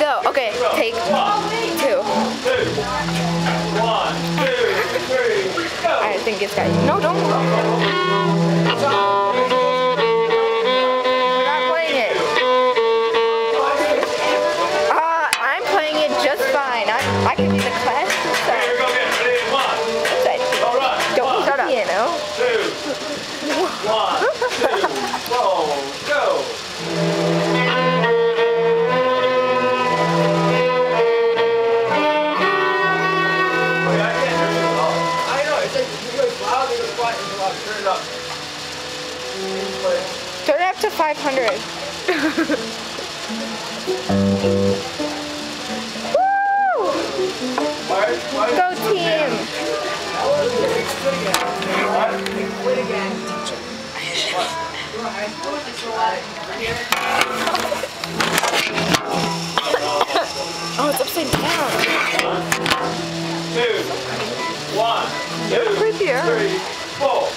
Go. Okay, take 2. 1, 2, 3, go. I think it's got you. No, don't. We're not playing it. I'm playing it just fine. I can be the class. Here we go again. Ready? 1. All right. Don't shut up. 2, 1, 2, roll, go. Turn it up. Turn it up to 500. Woo! Go team! Oh, it's upside down. 2, 1, 2, Right here. 3, 4.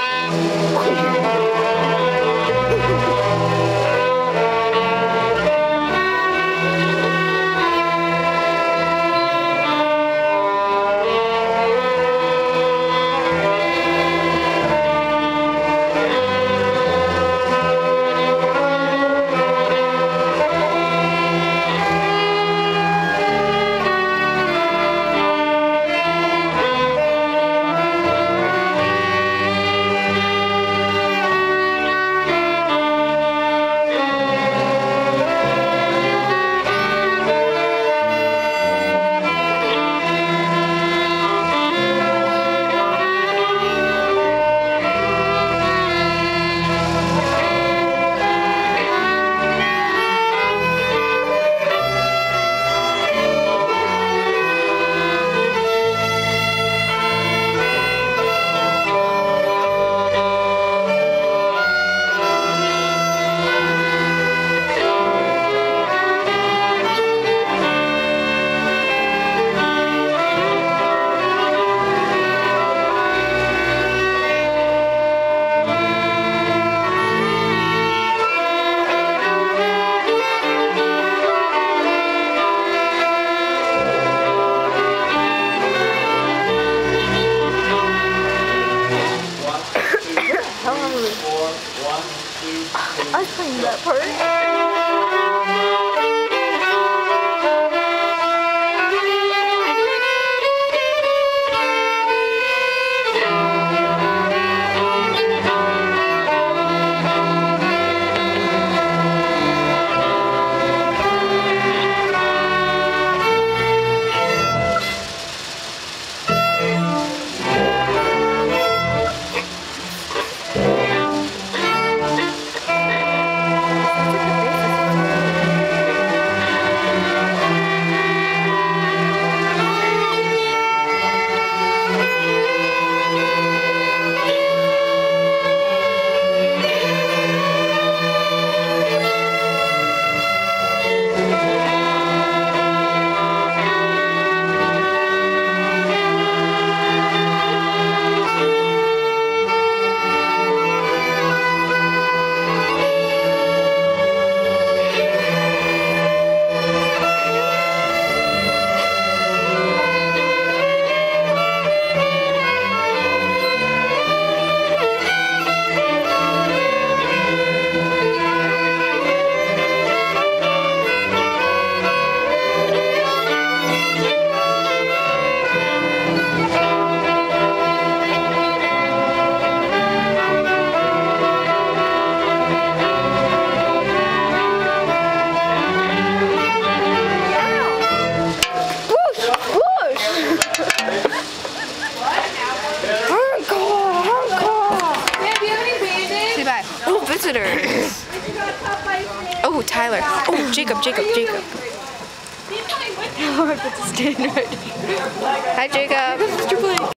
I was playing that part. Visitors. Oh, Tyler. Oh, Jacob. I get to stand right. Hi, Jacob.